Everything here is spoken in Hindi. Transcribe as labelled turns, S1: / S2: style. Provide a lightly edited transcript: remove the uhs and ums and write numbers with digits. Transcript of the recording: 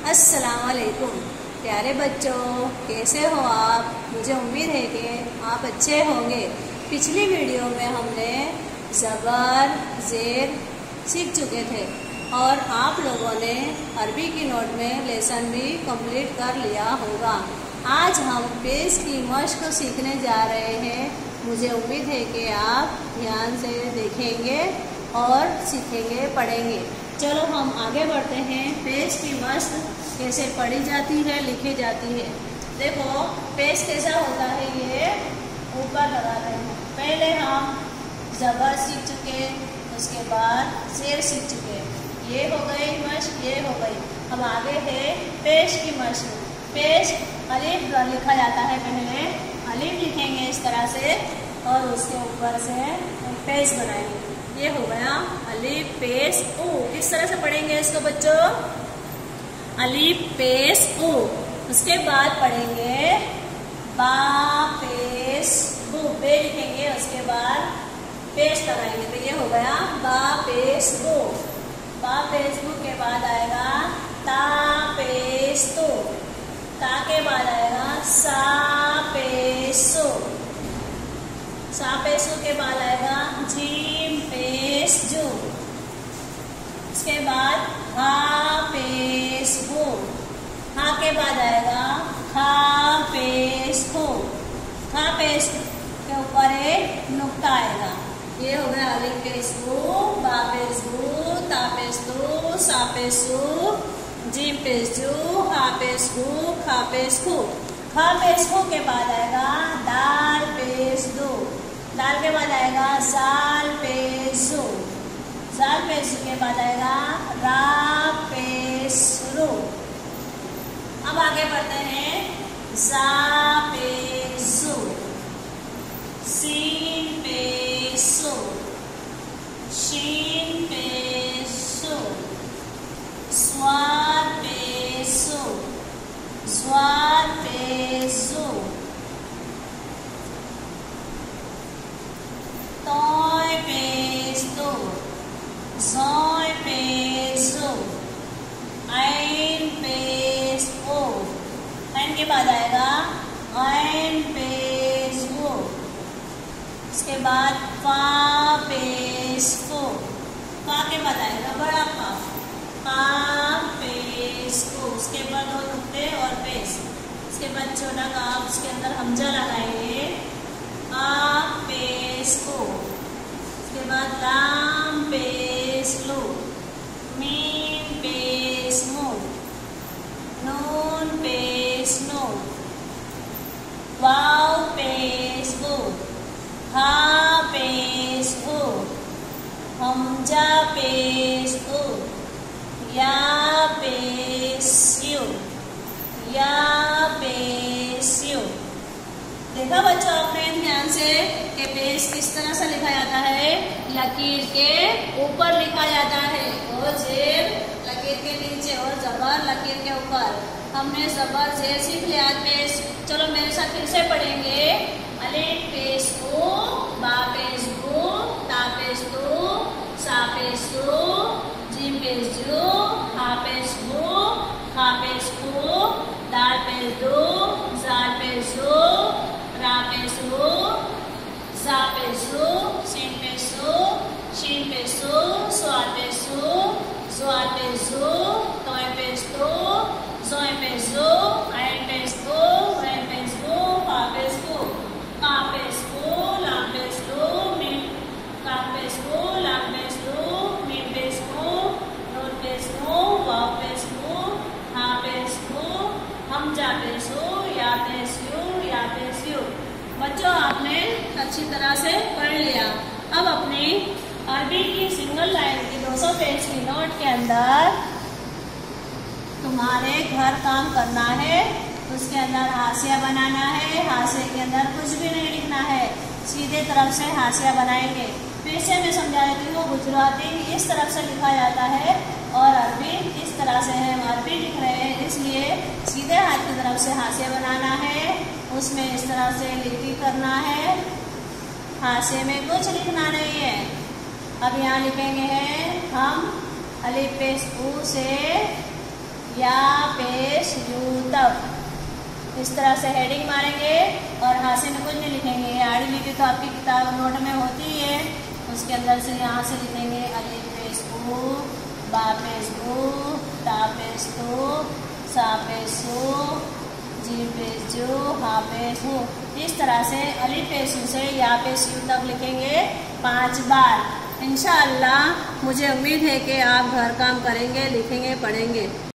S1: अस्सलाम वालेकुम प्यारे बच्चों, कैसे हो आप। मुझे उम्मीद है कि आप अच्छे होंगे। पिछली वीडियो में हमने ज़बर ज़ेर सीख चुके थे और आप लोगों ने अरबी की नोट में लेसन भी कंप्लीट कर लिया होगा। आज हम पेश की मश्क सीखने जा रहे हैं। मुझे उम्मीद है कि आप ध्यान से देखेंगे और सीखेंगे, पढ़ेंगे। चलो हम आगे बढ़ते हैं। पेश की मश्क कैसे पढ़ी जाती है, लिखी जाती है। देखो पेश कैसा होता है, ये ऊपर लगाते हैं। पहले हम ज़बर सीख चुके, उसके बाद ज़ेर सीख चुके। ये हो गई मश्क, ये हो गई। अब आगे है पेश की मश्क। पेश अलिफ लिखा जाता है। पहले अलिफ लिखेंगे इस तरह से और उसके ऊपर से पेश बनाएंगे। ये हो गया अलिफ पेश ऊ। किस तरह से पढ़ेंगे इसको बच्चों? अलिफ पेश ऊ। उसके बाद पढ़ेंगे बा पेश बू। बे लिखेंगे, उसके बाद पेश लगाएंगे। तो ये हो गया बा पेश बू। बा पेश बू के बाद आएगा ता पेश तू। ता के बाद आएगा सा पेश सू। सा पेश सू के बाद आएगा जीम पेश जू। उसके बाद हा पेश हू। हा के बाद आएगा खा पेश खू। खा पेश के ऊपर एक नुक्ता आएगा। ये हो गया अलिफ पेश बू, बा पेश बू, ता पेश तू, सा पेश सू, जीम पेश जू, हा पेश हू, खा पेश खू। खा पेश खू के बाद आएगा दाल पेश दू। दाल के बाद आएगा जाल पेश जू। जाल पेश के बाद आएगा रा पेश रू। अब आगे बढ़ते हैं जा पेश सू, सीन पेश सू, शीन पेश सू, स्वाद पेश सू, स्वाद पेश सू, तोय पेश दो, ज़ोय पेश दो, ऐन पेश ओ। ऐन के बाद आएगा ऐन पेश ओ। उसके बाद फा पेश फो। फा के बाद आएगा बड़ा फा, फा पेश फो। उसके बाद दो नुक्ते और पेश। उसके बाद छोटा काफ, उसके अंदर हमजा लगाएंगे आ पेश को। उसके बाद लाम पेश लो, मीम पेश मो, नून पेश नो, वाव पेश वो, हा पेश वो, हमजा पेश ओ, या पेश यू, या पेश यू। देखा बच्चों आपने ध्यान से कि पेश किस तरह से लिखा जाता है? लकीर के ऊपर लिखा जाता है और ज़ेर लकीर के नीचे और ज़बर लकीर के ऊपर। हमने ज़बर ज़ेर सीख लिया पेश। चलो मेरे साथ फिर से पढ़ेंगे। अलिफ पेश ओ, बा पेश बू, ता पेश तू, सा पेश तू, जीम पेश जू, हा पेश बू, खा पेश खू, दाल पेश दू, जाल पेश जू, रा पेश रू, ज़ा पेश रू, सीन पेश सू, शीन पेश सू, स्वाद पेश सू, ज़्वाद पेश सू, तोय पेश तू, ज़ोय पेश सू, ऐन पेश तू, ऐन पेश बू, फा पेश कू, का पेश कू, लाम पेश लू, मीम का पेश कू, लाम पेश लू, मीम पेश कू, नून पेश कू, वाव पेश कू, हा पेश कू, हमजा पेश हू, या पेश यू, या पेश यू। बच्चों आपने अच्छी तरह से पढ़ लिया। अब अपनी अरबी की सिंगल लाइन की 200 पेज की नोट के अंदर तुम्हारे घर काम करना है। उसके अंदर हाशिया बनाना है। हाशिए के अंदर कुछ भी नहीं लिखना है, सीधे तरफ से हाशिया बनाएंगे। फिर से मैं समझा देती हूँ। गुजराती इस तरफ से लिखा जाता है और अरबी इस तरह से है। हम अरबी लिख रहे हैं इसलिए सीधे हाथ की तरफ से हाशिया बनाना है, उसमें इस तरह से लिखी करना है। हाशिए में कुछ लिखना नहीं है। अब यहाँ लिखेंगे हैं हम अलिफ पेश ऊ से या पे यू तक। इस तरह से हेडिंग मारेंगे और हाशिए में कुछ नहीं लिखेंगे। आड़ी लिखी तो आपकी किताब नोट में होती है, उसके अंदर से यहाँ से लिखेंगे अलिफ पेश उ, बा पेश बू, ता पेश तो, सा पेश सो, जीम पेश जो, हा पेश हो। इस तरह से अलिफ पेश उ से या पेश यू तक लिखेंगे 5 बार। इंशाअल्लाह मुझे उम्मीद है कि आप घर काम करेंगे, लिखेंगे, पढ़ेंगे।